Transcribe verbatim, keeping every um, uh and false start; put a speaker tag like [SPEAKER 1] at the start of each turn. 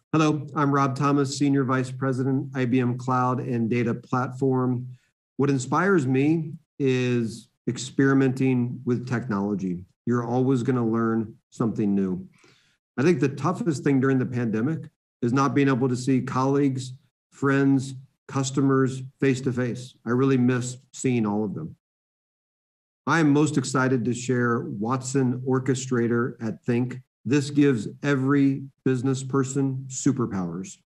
[SPEAKER 1] Hello, I'm Rob Thomas, Senior Vice President, I B M Cloud and Data Platform. What inspires me is experimenting with technology. You're always going to learn something new. I think the toughest thing during the pandemic is not being able to see colleagues, friends, customers face to face. I really miss seeing all of them. I am most excited to share Watson Orchestrator at Think. This gives every business person superpowers.